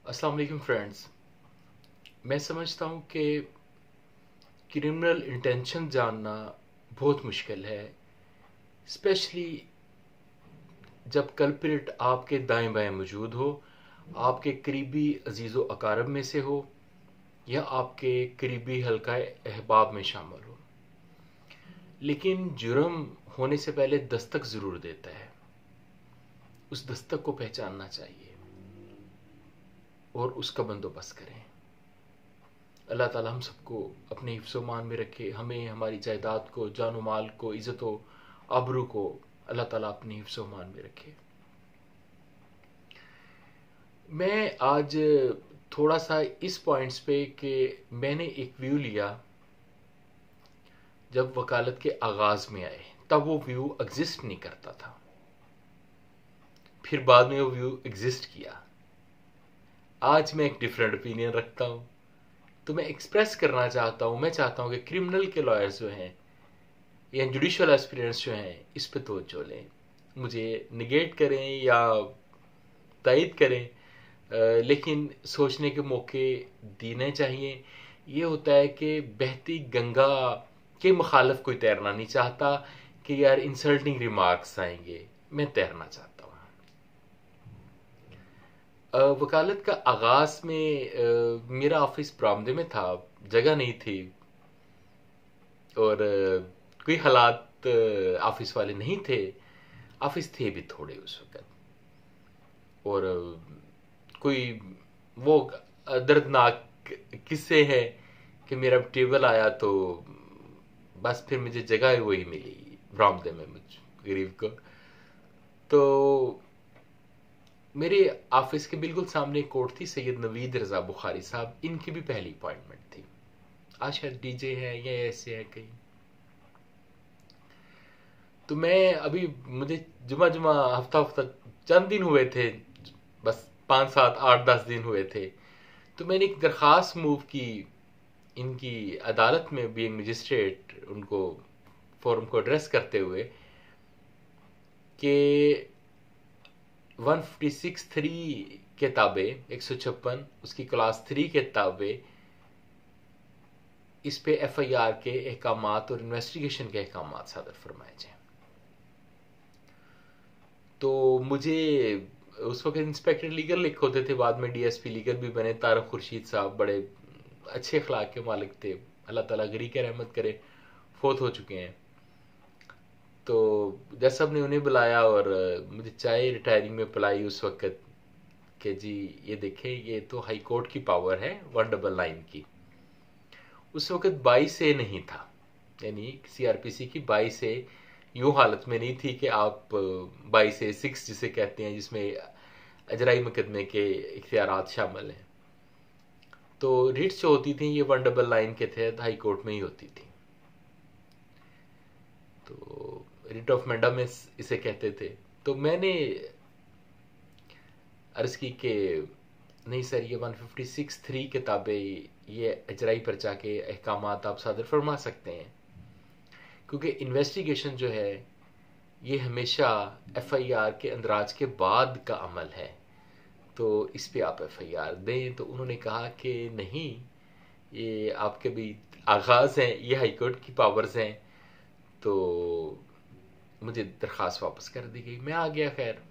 अस्सलाम वालेकुम फ्रेंड्स। मैं समझता हूँ कि क्रिमिनल इंटेंशन जानना बहुत मुश्किल है, स्पेशली जब कल्प्रिट आपके दाएं बाएं मौजूद हो, आपके करीबी अजीज़ व अकारब में से हो या आपके करीबी हल्का अहबाब में शामिल हो। लेकिन जुर्म होने से पहले दस्तक ज़रूर देता है। उस दस्तक को पहचानना चाहिए और उसका बंदोबस्त करें। अल्लाह ताला हम सबको अपने हिफ्ज़-ओ-मान में रखे, हमें हमारी जायदाद को, जान माल को, इज़्ज़त व आबरू को अल्लाह ताला अपने हिफ्ज़-ओ-मान में रखे। मैं आज थोड़ा सा इस पॉइंट्स पे कि मैंने एक व्यू लिया जब वकालत के आगाज़ में आए, तब वो व्यू एग्जिस्ट नहीं करता था, फिर बाद में वो व्यू एग्जिस्ट किया। आज मैं एक डिफरेंट ओपिनियन रखता हूँ, तो मैं एक्सप्रेस करना चाहता हूँ। मैं चाहता हूँ कि क्रिमिनल के लॉयर्स जो हैं या जुडिशल एस्पिरेंट्स जो हैं इस पे तवज्जो लें, मुझे निगेट करें या तायद करें, लेकिन सोचने के मौके देने चाहिए। ये होता है कि बहती गंगा के मुखालफ कोई तैरना नहीं चाहता कि यार इंसल्टिंग रिमार्क्स आएंगे, मैं तैरना चाहता हूँ। वकालत का आगाज में मेरा ऑफिस बरामदे में था, जगह नहीं थी और कोई हालात ऑफिस वाले नहीं थे। ऑफिस थे भी थोड़े उस वक्त, और कोई वो दर्दनाक किस्से है कि मेरा टेबल आया तो बस फिर मुझे जगह वही मिली बरामदे में मुझ गरीब को। तो मेरे ऑफिस के बिल्कुल सामने एक कोर्ट थी, सैयद नवीद रजा बुखारी साहब, इनकी भी पहली अपॉइंटमेंट थी। आज शायद डीजे है या ऐसे है कहीं। तो मैं अभी, मुझे जुमा जुमा हफ्ता हफ्ता चंद दिन हुए थे, बस 5 7 8 10 दिन हुए थे। तो मैंने एक दरख्वास्त मूव की इनकी अदालत में, बीइंग मजिस्ट्रेट, उनको फोरम को एड्रेस करते हुए कि 156(3) के ताबे 156 उसकी क्लास 3 के ताबे इस पे एफआईआर के अहकामात और इन्वेस्टिगेशन के अहकामात सादर फरमाए जाए। तो मुझे उस वक्त इंस्पेक्टर लीगल लिख होते थे, बाद में डीएसपी लीगल भी बने। तारक खुर्शीद साहब बड़े अच्छे अखलाक के मालिक थे, अल्लाह ताला गरी के रहमत करे, फोत हो चुके हैं। तो जज साहब ने उन्हें बुलाया और मुझे चाय रिटायरिंग में पिलाई उस वक्त कि जी ये देखें, ये तो हाई कोर्ट की पावर है 199 की। उस वक्त 22A नहीं था, यानी सीआरपीसी की 22A यूं हालत में नहीं थी कि आप 22A(6) जिसे कहते हैं, जिसमें अजराई मुकदमे के इख्तियारात शामिल हैं। तो रिट्स जो होती थी ये 199 के तहत हाई कोर्ट में ही होती थी। तो रिट ऑफ मैंडामिस इसे कहते थे। तो मैंने अर्ज की कि नहीं सर, ये 156(3) किताबें, ये अजराई पर जाके अहकामात आप सादर फरमा सकते हैं, क्योंकि इन्वेस्टिगेशन जो है ये हमेशा एफआईआर के अंदराज के बाद का अमल है, तो इस पे आप एफआईआर दें। तो उन्होंने कहा कि नहीं, ये आपके भी आगाज़ हैं, ये हाईकोर्ट की पावर्स हैं। तो मुझे दरख्वास्त वापस कर दी गई, मैं आ गया। खैर,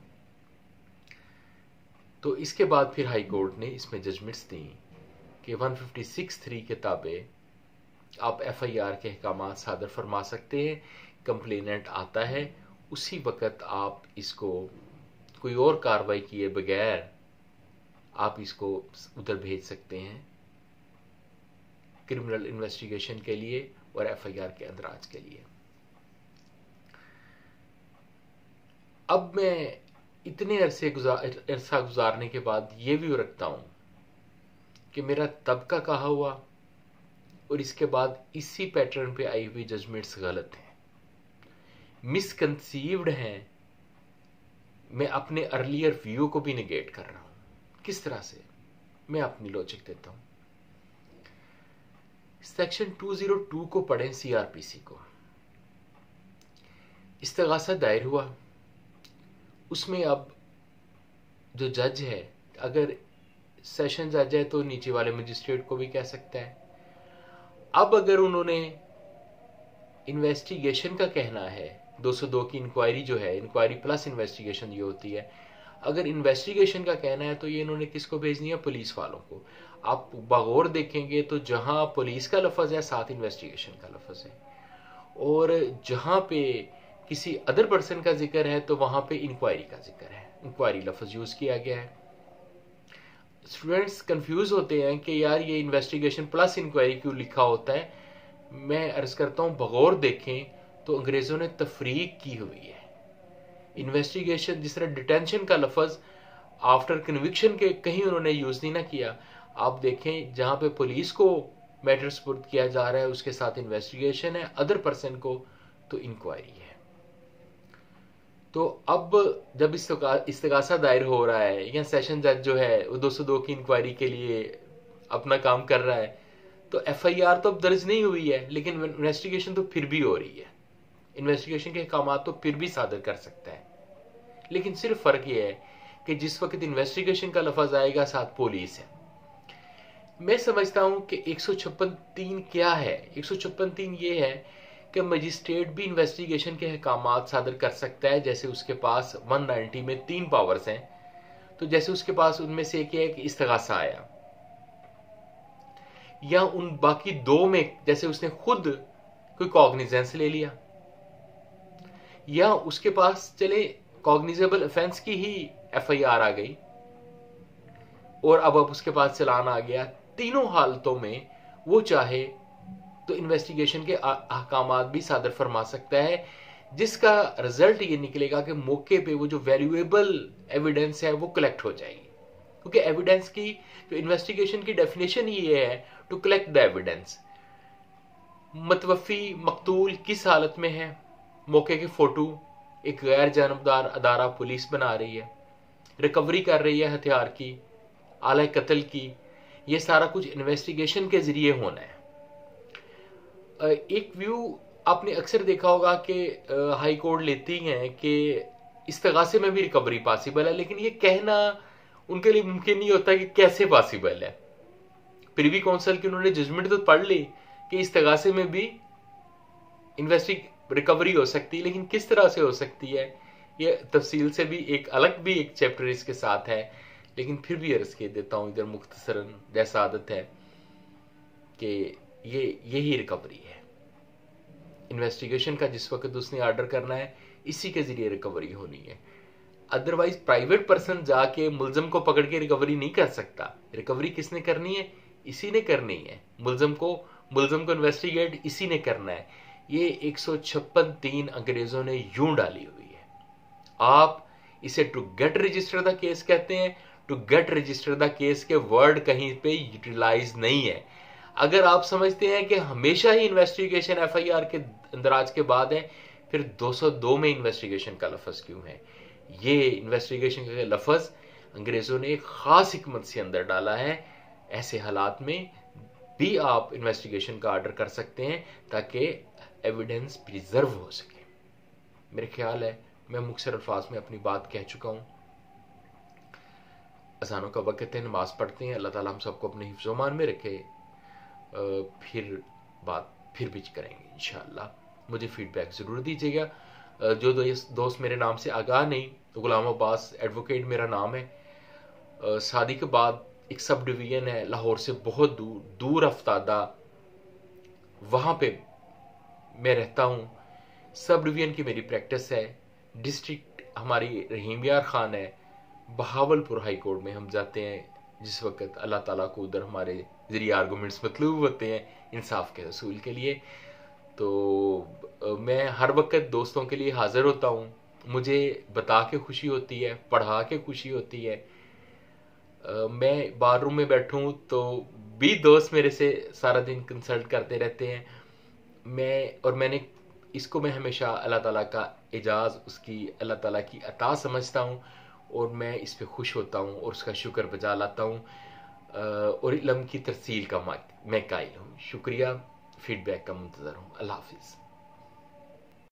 तो इसके बाद फिर हाई कोर्ट ने इसमें जजमेंट्स दी कि 156(3) के ताबे आप एफआईआर के अहकामात सादर फरमा सकते हैं। कंप्लेनेंट आता है, उसी वक्त आप इसको कोई और कार्रवाई किए बगैर आप इसको उधर भेज सकते हैं क्रिमिनल इन्वेस्टिगेशन के लिए और एफआईआर के अंदराज के लिए। अब मैं इतने अरसा गुजारने के बाद ये भी रखता हूं कि मेरा तब का कहा हुआ और इसके बाद इसी पैटर्न पे आई हुई जजमेंट्स गलत हैं, मिसकंसीव्ड हैं। मैं अपने अर्लियर व्यू को भी निगेट कर रहा हूं। किस तरह से? मैं अपनी लॉजिक देता हूं। सेक्शन 202 को पढ़ें, सीआरपीसी को। इस्तगासा दायर हुआ, उसमें अब जो जज है, अगर सेशन जज है तो नीचे वाले मजिस्ट्रेट को भी कह सकता है। अब अगर उन्होंने इन्वेस्टिगेशन का कहना है, 202 की इंक्वायरी जो है, इंक्वायरी प्लस इन्वेस्टिगेशन ये होती है, अगर इन्वेस्टिगेशन का कहना है तो ये इन्होंने किसको भेजनी है? पुलिस वालों को। आप बगौर देखेंगे तो जहां पुलिस का लफ्ज है साथ इन्वेस्टिगेशन का लफ्ज है, और जहां पे किसी अदर पर्सन का जिक्र है तो वहां पे इंक्वायरी का जिक्र है, इंक्वायरी लफ्ज यूज किया गया है। स्टूडेंट्स कंफ्यूज होते हैं कि यार ये इन्वेस्टिगेशन प्लस इंक्वायरी क्यों लिखा होता है। मैं अर्ज करता हूं बगौर देखें तो अंग्रेजों ने तफरीक की हुई है। इन्वेस्टिगेशन जिस तरह डिटेंशन का लफ्ज आफ्टर कन्विक्शन के कहीं उन्होंने यूज नहीं ना किया। आप देखें जहां पे पुलिस को मैटर सुपुर्द किया जा रहा है उसके साथ इन्वेस्टिगेशन है, अदर पर्सन को तो इंक्वायरी है। तो अब जब इस्तगासा दायर हो रहा है या सेशन जज जो है वो 202 की इंक्वायरी के लिए अपना काम कर रहा है, तो एफआईआर तो अब दर्ज नहीं हुई है लेकिन इन्वेस्टिगेशन तो फिर भी हो रही है। इन्वेस्टिगेशन के अहकाम तो फिर भी सादर कर सकता है, लेकिन सिर्फ फर्क यह है कि जिस वक्त इन्वेस्टिगेशन का लफ्ज आएगा साथ पुलिस है। मैं समझता हूं कि 156(3) क्या है? 156(3) ये है कि मजिस्ट्रेट भी इन्वेस्टिगेशन के अहकाम सादर कर सकता है। जैसे उसके पास 190 में 3 पावर्स हैं, तो जैसे उसके पास उनमें से एक है कि इस्तगासा आया, या उन बाकी 2 में जैसे उसने खुद कोई कॉग्निजेंस ले लिया, या उसके पास चले कॉग्निजेबल ऑफेंस की ही एफआईआर आ गई और अब उसके पास चलान आ गया। तीनों हालतों में वो चाहे तो इन्वेस्टिगेशन के अहकामात भी सादर फरमा सकता है, जिसका रिजल्ट ये निकलेगा कि मौके पे वो जो वैल्यूएबल एविडेंस है वो कलेक्ट हो जाएगी। क्योंकि एविडेंस की जो इन्वेस्टिगेशन की डेफिनेशन ये है टू कलेक्ट द एविडेंस। मतवफी मकतूल किस हालत में है, मौके की फोटो एक गैर जानबदार अदारा पुलिस बना रही है, रिकवरी कर रही है हथियार की, आला कत्ल की, ये सारा कुछ इन्वेस्टिगेशन के जरिए होना है। एक व्यू आपने अक्सर देखा होगा कि हाई कोर्ट लेती हैं कि इस्तगासे में भी रिकवरी पॉसिबल है, लेकिन ये कहना उनके लिए मुमकिन नहीं होता कि कैसे पॉसिबल है। प्रिवी काउंसिल की उन्होंने जजमेंट तो पढ़ ली कि इस्तगासे में भी रिकवरी हो सकती है, लेकिन किस तरह से हो सकती है ये तफसील से भी एक चैप्टर इसके साथ है। लेकिन फिर भी अर्ज के देता हूं इधर मुख्तसरन, जैसा आदत है कि यही रिकवरी है। इन्वेस्टिगेशन का जिस वक्त उसने ऑर्डर करना है इसी के जरिए रिकवरी होनी है। अदरवाइज प्राइवेट पर्सन जाके मुलजम को पकड़ के रिकवरी नहीं कर सकता। रिकवरी किसने करनी है? इसी ने करनी है। मुलजम को इन्वेस्टिगेट इसी ने करना है। ये 156(3) अंग्रेजों ने यूं डाली हुई है। आप इसे to get register the case कहते हैं। To get register the case के वर्ड कहीं पे यूटिलाइज नहीं है। अगर आप समझते हैं कि हमेशा ही इन्वेस्टिगेशन एफआईआर के अंदराज के बाद है, फिर 202 में इन्वेस्टिगेशन का लफ्ज क्यों है? ये इन्वेस्टिगेशन का लफ्ज अंग्रेजों ने एक खास हिकमत से अंदर डाला है। ऐसे हालात में भी आप इन्वेस्टिगेशन का ऑर्डर कर सकते हैं ताकि एविडेंस प्रिजर्व हो सके। मेरे ख्याल है मैं मुख्तसर अल्फाज में अपनी बात कह चुका हूं। अज़ानों का वक्त है, नमाज पढ़ते हैं। अल्लाह ताला हम सबको अपने हिफ्ज़-ओ-मान में रखे। फिर भी करेंगे इंशाअल्लाह। मुझे फीडबैक ज़रूर दीजिएगा। जो दोस्त मेरे नाम से आगाह नहीं, तो गुलाम अब्बास एडवोकेट मेरा नाम है। शादी के बाद एक सब डिवीज़न है लाहौर से बहुत दूर अफ्तादा, वहाँ पे मैं रहता हूँ। सब डिवीज़न की मेरी प्रैक्टिस है। डिस्ट्रिक्ट हमारी रहीम यार खान है, बहावलपुर हाई कोर्ट में हम जाते हैं जिस वक्त अल्लाह ताला को उधर हमारे जरिए आर्गूमेंट्स मतलूब होते हैं इंसाफ के हसूल के लिए। तो मैं हर वक्त दोस्तों के लिए हाजिर होता हूँ। मुझे बता के खुशी होती है, पढ़ा के खुशी होती है। मैं बार रूम में बैठूं तो भी दोस्त मेरे से सारा दिन कंसल्ट करते रहते हैं। मैं हमेशा अल्लाह ताला का एजाज़, उसकी अल्लाह ताला की अता समझता हूँ और मैं इस पे खुश होता हूँ और उसका शुक्र बजा लाता हूँ और इल्म की तरसील का मैं कायल हूँ। शुक्रिया। फीडबैक का मुंतज़र हूँ। अल्लाह हाफिज़।